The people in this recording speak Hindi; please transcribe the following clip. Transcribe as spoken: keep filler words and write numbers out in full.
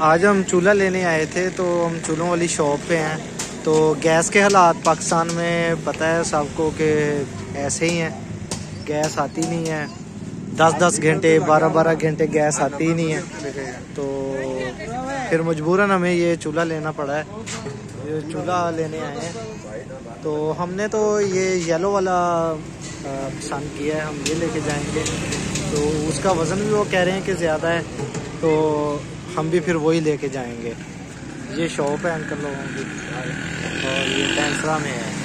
आज हम चूल्हा लेने आए थे, तो हम चूल्हों वाली शॉप पे हैं। तो गैस के हालात पाकिस्तान में पता है सबको कि ऐसे ही हैं, गैस आती नहीं है। दस दस घंटे बारह बारह घंटे गैस आती ही नहीं है। तो फिर मजबूरन हमें ये चूल्हा लेना पड़ा है। ये चूल्हा लेने आए हैं, तो हमने तो ये येलो वाला पसंद किया है, हम ये लेके जाएंगे। तो उसका वज़न भी वो कह रहे हैं कि ज़्यादा है, तो हम भी फिर वही लेके जाएंगे। ये शॉप है अंकल लोगों की और ये टेंसरा में है।